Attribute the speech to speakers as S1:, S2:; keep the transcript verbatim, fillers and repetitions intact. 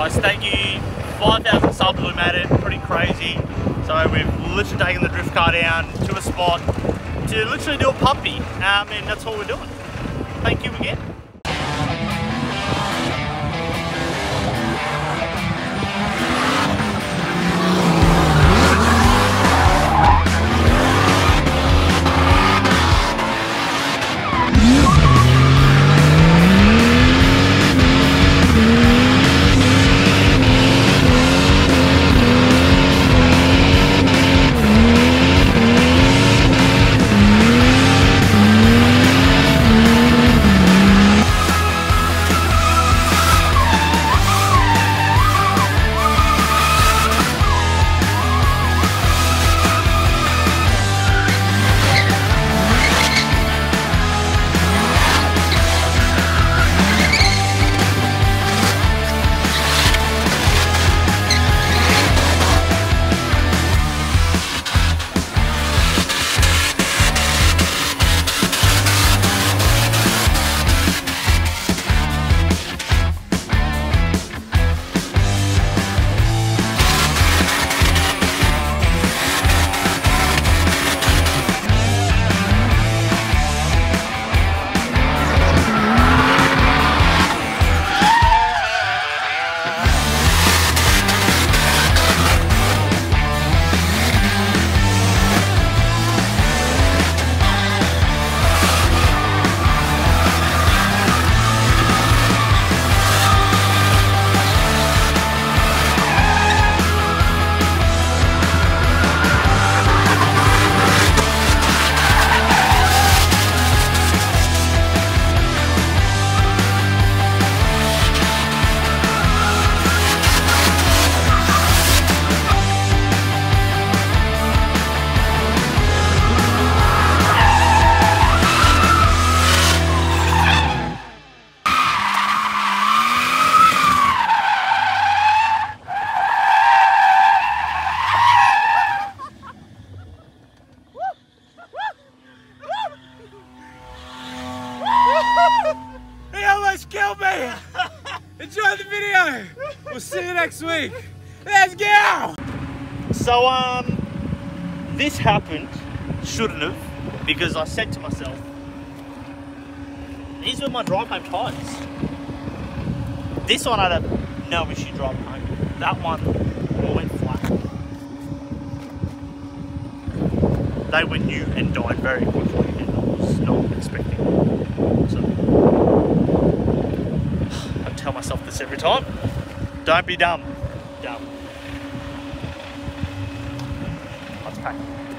S1: guys, thank you. five thousand subs, we made it. Pretty crazy. So we've literally taken the drift car down to a spot to literally do a puppy. Um, and that's all we're doing. Thank you again.
S2: He almost killed me! Enjoy the video! We'll see you next week! Let's go!
S1: So, um, this happened, shouldn't have, because I said to myself, these were my drive home tyres. This one I had no issue driving home. That one went flat. They were new and died very quickly, and I was not expecting it. So, I tell myself this every time. Don't be dumb. Dumb. Let's pack.